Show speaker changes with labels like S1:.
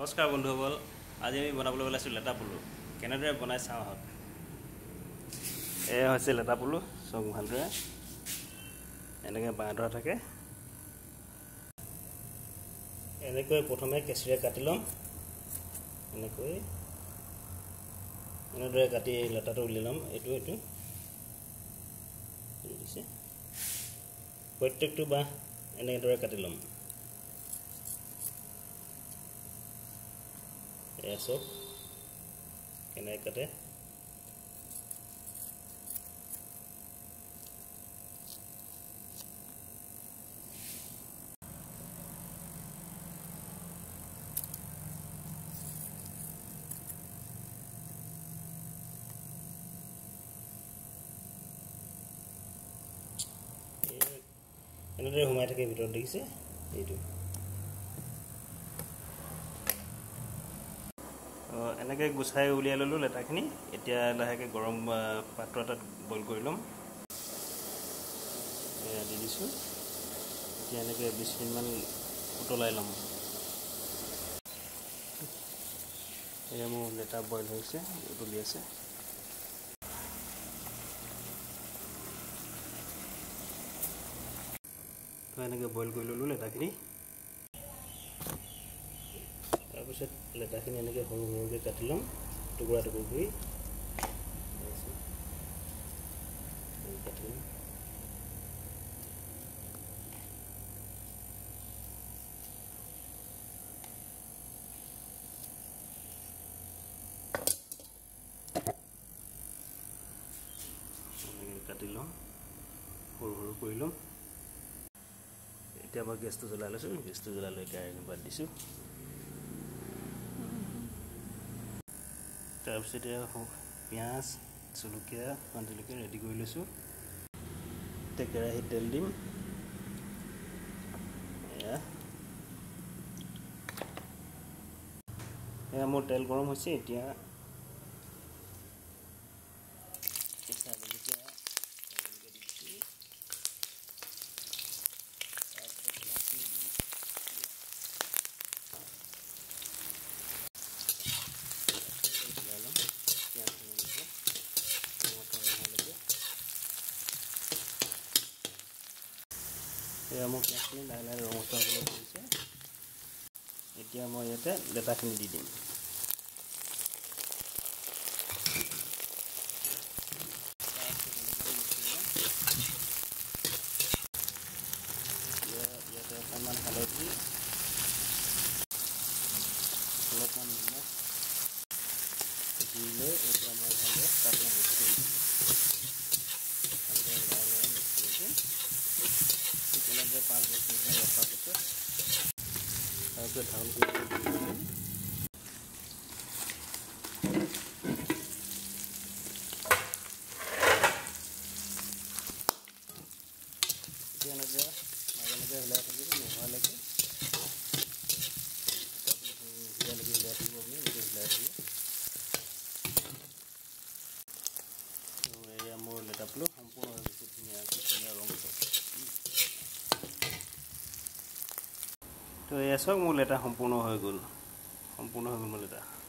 S1: নমস্কাৰ বন্ধুসকল, আজি আমি বনাবলৈ ওলাইছোঁ লেটা পুলু। কেনেদৰে বনাই চাওঁ আহক। এয়া হৈছে লেটা পুলু, চক ভালদৰে এনেকৈ বাঁহ ধৰা থাকে। এনেকৈ প্ৰথমে কেঁচুৰে কাটি ল'ম। এনেদৰে কাটি লেটাটো উলিয়াই ল'ম। এইটো দিছে প্ৰত্যেকটো বাঁহ এনেদৰে কাটি ল'ম। এয়া চব কেনেকৈ কাটে। এনেদৰে সোমাই থাকে ভিতৰত, দেখিছে এইটো। এনেকৈ গুচাই উলিয়াই ল'লোঁ লেটাখিনি। এতিয়া লাহেকৈ গৰম পাত্ৰ এটাত বইল কৰি ল'ম। এয়া দি দিছোঁ। এতিয়া এনেকৈ 20 মিনিটমান উতলাই ল'ম। এয়া মোৰ লেটা বইল হৈছে, উতলি আছে। তো এনেকৈ বইল কৰি ল'লোঁ লেটাখিনি। তাৰপিছত লেটাখিনি এনেকৈ সৰু সৰুকৈ কাটি ল'ম, টুকুৰা টুকুৰ কৰি কাটি ল'ম। এনেকৈ কাটি ল'ম, সৰু সৰু কৰি ল'ম। এতিয়া মই গেছটো জ্বলাই লৈছোঁ। গেছটো জ্বলাই লৈ কেৰাহীখন পাতি দিছোঁ। তাৰপিছত পিঁয়াজ, জলকীয়া, শুকান জলকীয়া ৰেডি কৰি লৈছোঁ। এতিয়া কেৰাহীত তেল দিম। এয়া মোৰ তেল গৰম হৈছে। এতিয়া কেঁচা জলকীয়া এয়া মোৰ পিঁয়াজখিনি লাহে লাহে ৰঙচুৱা হ'বলৈ ধৰিছে। এতিয়া মই ইয়াতে লেটাখিনি দি দিম। ইয়াতে অকণমান হালধি, অলপমান নিমখ দি লৈ এতিয়া মই ভালদৰে তাত মিক্স কৰি দিম। ভালদৰে লাহে লাহে মিক্স কৰিছোঁ। ঠিক এনেদৰে 5-10 মিনিটমান ৰখাৰ পিছত তাৰপিছত ঢাকনখন দি দিম। এতিয়া এনেকৈ মাজে মাজে হিলাই থাকিব, নোহোৱালৈকে হিলাই থাকিব। আপুনি এনেকৈ হিলাই থাকিব। এয়া মোৰ লেটা পুলু সম্পূৰ্ণ হৈ গৈছে। ধুনীয়া ৰং চব। তো এয়া চাওক, মোৰ লেটা সম্পূৰ্ণ হৈ গ'ল মোৰ লেটা।